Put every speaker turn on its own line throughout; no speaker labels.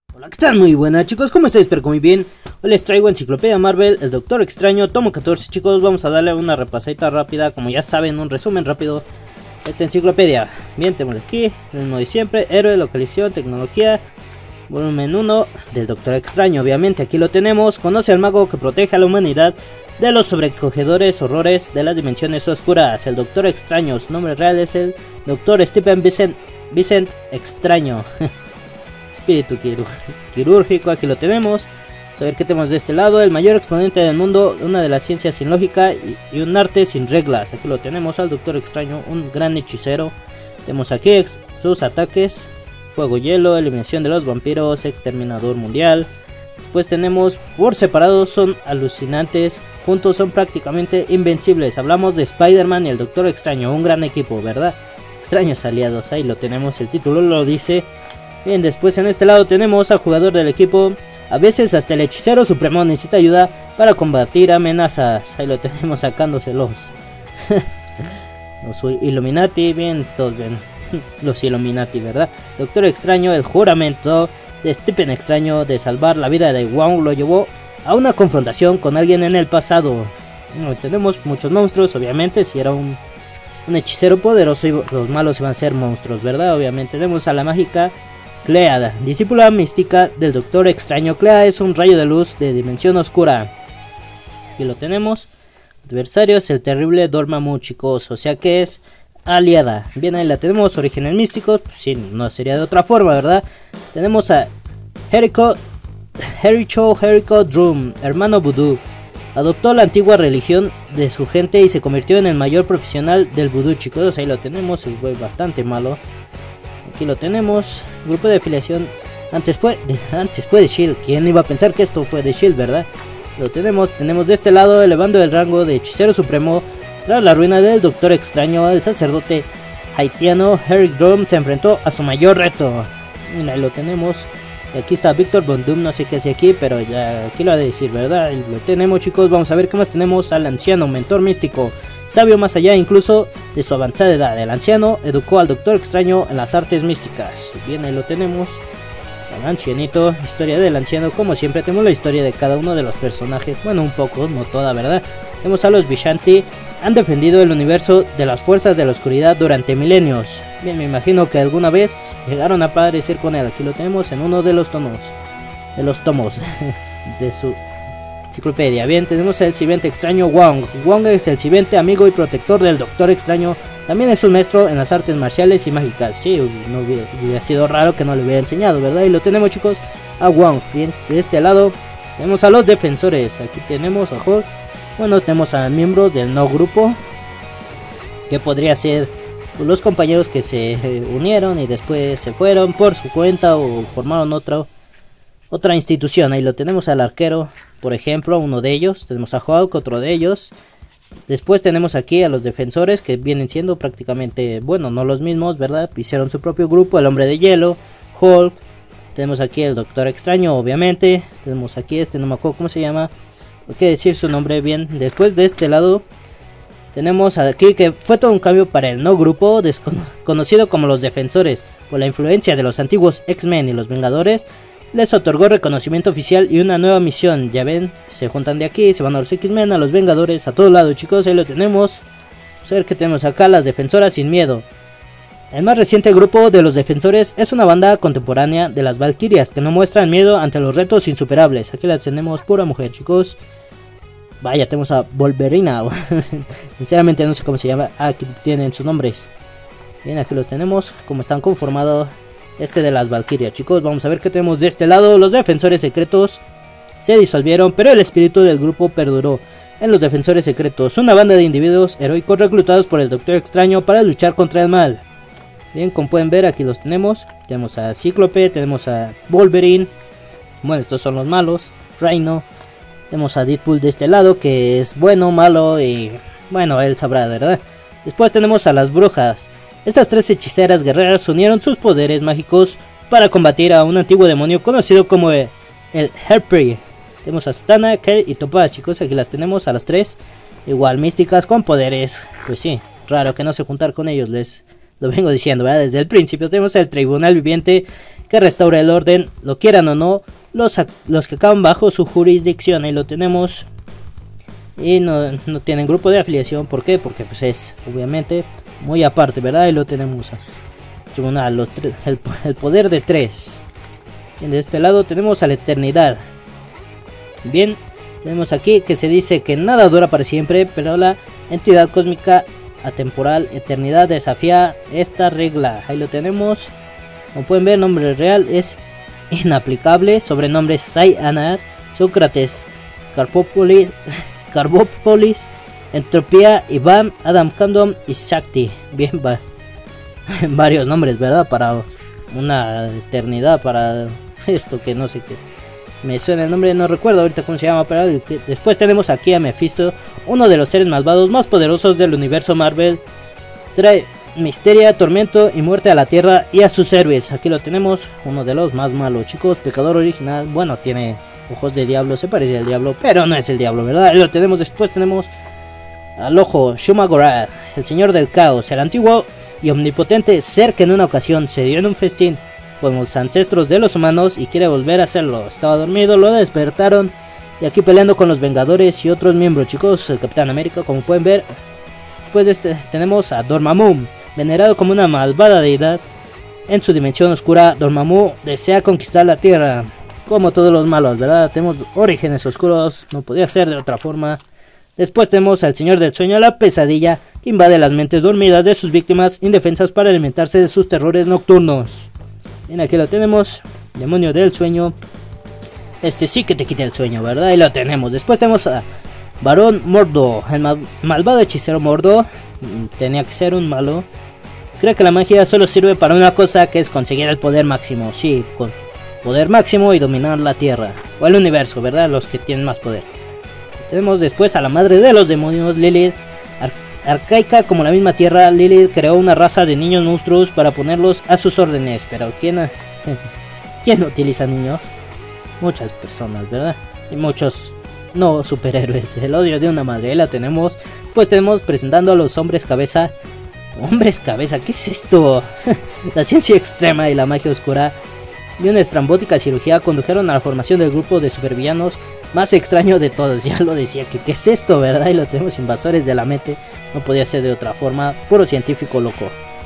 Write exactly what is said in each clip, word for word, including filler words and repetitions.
Hola, ¿qué tal? Muy buenas chicos, ¿cómo estáis? Espero que muy bien. Hoy les traigo Enciclopedia Marvel, el Doctor Extraño, tomo catorce chicos. Vamos a darle una repasadita rápida, como ya saben, un resumen rápido de esta enciclopedia. Bien, tenemos aquí, el mismo de siempre, héroe, localización, tecnología, volumen uno del Doctor Extraño. Obviamente aquí lo tenemos, conoce al mago que protege a la humanidad de los sobrecogedores horrores de las dimensiones oscuras. El Doctor Extraño, su nombre real es el Doctor Stephen Vincent, Vincent Extraño. Espíritu quirúrgico, aquí lo tenemos. Vamos a ver qué tenemos de este lado. El mayor exponente del mundo, una de las ciencias sin lógica y, y un arte sin reglas. Aquí lo tenemos al Doctor Extraño, un gran hechicero. Tenemos aquí ex, sus ataques: fuego, hielo, eliminación de los vampiros, exterminador mundial. Después tenemos, por separado son alucinantes, juntos son prácticamente invencibles. Hablamos de Spider-Man y el Doctor Extraño, un gran equipo, ¿verdad? Extraños aliados, ahí lo tenemos, el título lo dice. Bien, después en este lado tenemos al jugador del equipo. A veces hasta el hechicero supremo necesita ayuda para combatir amenazas. Ahí lo tenemos sacándoselos. Los Illuminati, bien, todos ven. Los Illuminati, ¿verdad? Doctor Extraño, el juramento de Stephen Extraño de salvar la vida de Wong lo llevó a una confrontación con alguien en el pasado. No, tenemos muchos monstruos, obviamente, si era un, un hechicero poderoso y los malos iban a ser monstruos, ¿verdad? Obviamente tenemos a la mágica Clea, discípula mística del Doctor Extraño. Clea es un rayo de luz de dimensión oscura. Aquí lo tenemos. Adversario es el terrible Dormammu, chicos, o sea que es aliada. Bien, ahí la tenemos. Orígenes místicos, pues sí, no sería de otra forma, ¿verdad? Tenemos a Jericho, Jericho, Jericho Drum, hermano vudú. Adoptó la antigua religión de su gente y se convirtió en el mayor profesional del vudú, chicos. Ahí lo tenemos, es bastante malo. Aquí lo tenemos, grupo de afiliación. Antes fue de, antes fue de Shield. ¿Quién iba a pensar que esto fue de Shield, verdad? Lo tenemos, tenemos de este lado, elevando el rango de hechicero supremo. Tras la ruina del Doctor Extraño, el sacerdote haitiano Eric Drum se enfrentó a su mayor reto. Mira, ahí lo tenemos. Y aquí está Victor Von Doom, no sé qué hace aquí, pero ya aquí lo ha de decir, ¿verdad? Ahí lo tenemos, chicos. Vamos a ver qué más tenemos. Al anciano, mentor místico, sabio más allá incluso de su avanzada edad. El anciano educó al Doctor Extraño en las artes místicas. Bien, ahí lo tenemos. El ancianito, historia del anciano. Como siempre tenemos la historia de cada uno de los personajes. Bueno, un poco, no toda, ¿verdad? Tenemos a los Vishanti. Han defendido el universo de las fuerzas de la oscuridad durante milenios. Bien, me imagino que alguna vez llegaron a aparecer con él. Aquí lo tenemos en uno de los tomos. De los tomos de su enciclopedia. Bien, tenemos el sirviente extraño Wong. Wong es el sirviente amigo y protector del Doctor Extraño. También es un maestro en las artes marciales y mágicas. Sí, no hubiera, hubiera sido raro que no le hubiera enseñado, ¿verdad? Y lo tenemos, chicos, a Wong. Bien, de este lado tenemos a los defensores. Aquí tenemos a Hulk. Bueno, tenemos a miembros del no grupo, que podría ser los compañeros que se unieron y después se fueron por su cuenta o formaron otra, otra institución. Ahí lo tenemos al arquero, por ejemplo, uno de ellos. Tenemos a Hulk, otro de ellos. Después tenemos aquí a los defensores, que vienen siendo prácticamente, bueno, no los mismos, ¿verdad? Hicieron su propio grupo, el hombre de hielo, Hulk. Tenemos aquí el Doctor Extraño, obviamente. Tenemos aquí este, no me acuerdo cómo se llama. Hay que decir su nombre bien. Después de este lado tenemos aquí que fue todo un cambio para el no grupo, conocido como los defensores. Por la influencia de los antiguos X-Men y los Vengadores, les otorgó reconocimiento oficial y una nueva misión. Ya ven, se juntan de aquí, se van a los X-Men, a los Vengadores, a todos lados, chicos. Ahí lo tenemos. Vamos a ver qué tenemos acá, las defensoras sin miedo. El más reciente grupo de los defensores es una banda contemporánea de las Valquirias que no muestran miedo ante los retos insuperables. Aquí las tenemos, pura mujer, chicos. Vaya, tenemos a Wolverina. Sinceramente no sé cómo se llama. Ah, aquí tienen sus nombres. Bien, aquí los tenemos. Como están conformados este de las Valquirias, chicos. Vamos a ver qué tenemos de este lado. Los defensores secretos se disolvieron, pero el espíritu del grupo perduró. En los defensores secretos, una banda de individuos heroicos reclutados por el Doctor Extraño para luchar contra el mal. Bien, como pueden ver, aquí los tenemos. Tenemos a Cíclope, tenemos a Wolverine. Bueno, estos son los malos. Rhino. Tenemos a Deadpool de este lado, que es bueno, malo y... bueno, él sabrá, ¿verdad? Después tenemos a las brujas. Estas tres hechiceras guerreras unieron sus poderes mágicos para combatir a un antiguo demonio conocido como el, el Harpy. Tenemos a Stana, Kay y Topaz, chicos. Aquí las tenemos a las tres. Igual místicas con poderes. Pues sí, raro que no se juntar con ellos, les lo vengo diciendo, ¿verdad? Desde el principio. Tenemos el Tribunal Viviente, que restaura el orden, lo quieran o no, los, los que acaban bajo su jurisdicción. Ahí lo tenemos. Y no, no tienen grupo de afiliación. ¿Por qué? Porque pues es obviamente muy aparte, ¿verdad? Ahí lo tenemos. Tribunal, los el, el poder de tres. Y de este lado tenemos a la eternidad. Bien, tenemos aquí que se dice que nada dura para siempre, pero la entidad cósmica atemporal eternidad desafía esta regla. Ahí lo tenemos. Como pueden ver, nombre real es inaplicable. Sobrenombres Sai-Anat, Sócrates, Carpópolis, Carbópolis, Entropía, Iván, Adam Kandom y Shakti. Bien, va. Varios nombres, ¿verdad? Para una eternidad, para esto que no sé qué. Me suena el nombre, no recuerdo ahorita cómo se llama, pero después tenemos aquí a Mephisto, uno de los seres malvados más poderosos del universo Marvel. Trae misterio, tormento y muerte a la tierra y a sus héroes. Aquí lo tenemos, uno de los más malos, chicos. Pecador original, bueno, tiene ojos de diablo, se parece al diablo, pero no es el diablo, ¿verdad? Ahí lo tenemos. Después tenemos al ojo Shuma-Gorath, el señor del caos, el antiguo y omnipotente ser que en una ocasión se dio en un festín con los ancestros de los humanos y quiere volver a hacerlo. Estaba dormido, lo despertaron y aquí peleando con los Vengadores y otros miembros, chicos. El Capitán América, como pueden ver. Después de este tenemos a Dormammu, venerado como una malvada deidad. En su dimensión oscura, Dormammu desea conquistar la tierra, como todos los malos, ¿verdad? Tenemos orígenes oscuros, no podía ser de otra forma. Después tenemos al Señor del Sueño, la pesadilla, que invade las mentes dormidas de sus víctimas indefensas para alimentarse de sus terrores nocturnos. Bien, aquí lo tenemos, demonio del sueño. Este sí que te quita el sueño, ¿verdad? Ahí lo tenemos. Después tenemos a Barón Mordo, el mal malvado hechicero Mordo. Tenía que ser un malo. Creo que la magia solo sirve para una cosa, que es conseguir el poder máximo. Sí, con poder máximo y dominar la tierra o el universo, ¿verdad? Los que tienen más poder. Tenemos después a la madre de los demonios, Lilith. Ar arcaica como la misma tierra, Lilith creó una raza de niños monstruos para ponerlos a sus órdenes. Pero ¿quién, ¿quién utiliza niños? Muchas personas, ¿verdad? Y muchos no superhéroes. El odio de una madre, la tenemos. Pues tenemos presentando a los hombres cabeza. Hombres cabeza, ¿qué es esto? La ciencia extrema y la magia oscura y una estrambótica cirugía condujeron a la formación del grupo de supervillanos más extraño de todos. Ya lo decía, que qué es esto, ¿verdad? Y lo tenemos, invasores de la mente. No podía ser de otra forma, puro científico loco.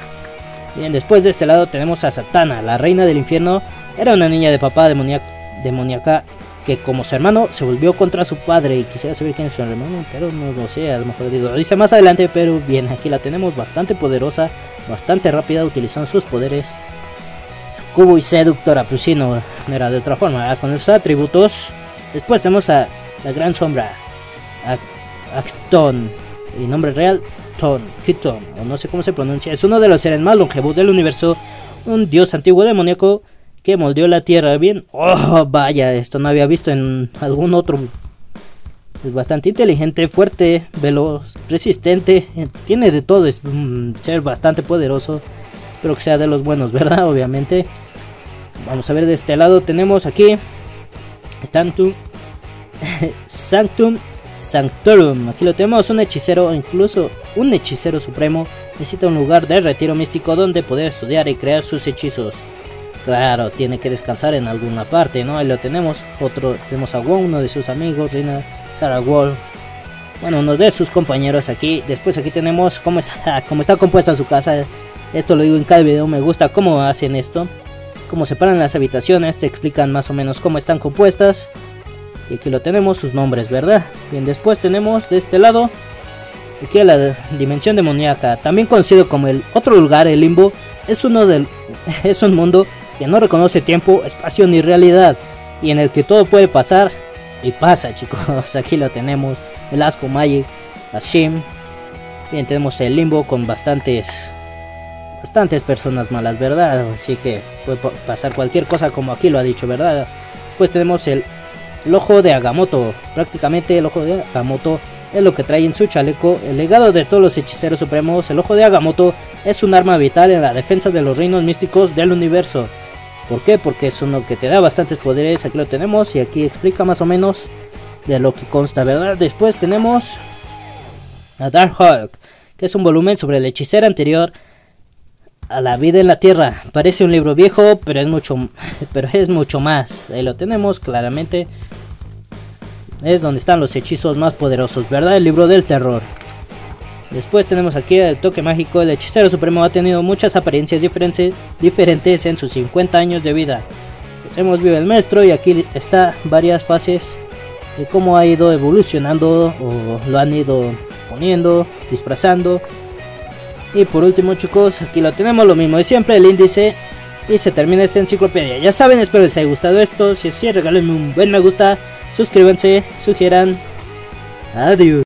Bien, después de este lado tenemos a Satana, la reina del infierno. Era una niña de papá demoníaca que como su hermano se volvió contra su padre. Y quisiera saber quién es su hermano, pero no lo sé, a lo mejor lo dice más adelante. Pero bien, aquí la tenemos, bastante poderosa, bastante rápida, utilizando sus poderes. Cubo y seductora, pues sí, no, no era de otra forma, ¿verdad? Con esos atributos. Después tenemos a la gran sombra, Acton, y nombre real, Ton, Kiton, o no sé cómo se pronuncia. Es uno de los seres más longevos del universo, un dios antiguo demoníaco que moldeó la tierra. Bien, oh vaya, esto no había visto en algún otro. Es bastante inteligente, fuerte, veloz, resistente, tiene de todo, es un ser bastante poderoso. Espero que sea de los buenos, ¿verdad? Obviamente. Vamos a ver de este lado, tenemos aquí Sanctum, Sanctum Sanctorum. Aquí lo tenemos, un hechicero, o incluso un hechicero supremo. Necesita un lugar de retiro místico donde poder estudiar y crear sus hechizos. Claro, tiene que descansar en alguna parte, ¿no? Ahí lo tenemos. Otro, tenemos a Wong, uno de sus amigos, Rina, Sarah Wall. Bueno, uno de sus compañeros aquí. Después aquí tenemos cómo está, cómo está compuesta su casa. Esto lo digo en cada video, me gusta cómo hacen esto. Cómo separan las habitaciones, te explican más o menos cómo están compuestas. Y aquí lo tenemos, sus nombres, ¿verdad? Bien, después tenemos de este lado aquí a la dimensión demoníaca, también conocido como el otro lugar, el limbo. Es uno del es un mundo que no reconoce tiempo, espacio ni realidad, y en el que todo puede pasar y pasa, chicos. Aquí lo tenemos, Velasco, Magic, Hashim. Bien, tenemos el limbo con bastantes bastantes personas malas, ¿verdad? Así que puede pasar cualquier cosa, como aquí lo ha dicho, ¿verdad? Después tenemos el, el ojo de Agamotto. Prácticamente el ojo de Agamotto es lo que trae en su chaleco. El legado de todos los hechiceros supremos. El ojo de Agamotto es un arma vital en la defensa de los reinos místicos del universo. ¿Por qué? Porque es uno que te da bastantes poderes. Aquí lo tenemos y aquí explica más o menos de lo que consta, ¿verdad? Después tenemos a Dark Hulk, que es un volumen sobre el hechicero anterior a la vida en la Tierra. Parece un libro viejo, pero es mucho, pero es mucho más. Ahí lo tenemos claramente. Es donde están los hechizos más poderosos, ¿verdad? El libro del terror. Después tenemos aquí el toque mágico. El hechicero supremo ha tenido muchas apariencias diferentes, diferentes en sus cincuenta años de vida. Hemos visto el maestro y aquí está varias fases de cómo ha ido evolucionando o lo han ido poniendo, disfrazando. Y por último, chicos, aquí lo tenemos, lo mismo de siempre, el índice. Y se termina esta enciclopedia. Ya saben, espero les haya gustado esto. Si es así, regálenme un buen me gusta, suscríbanse, sugieran. Adiós.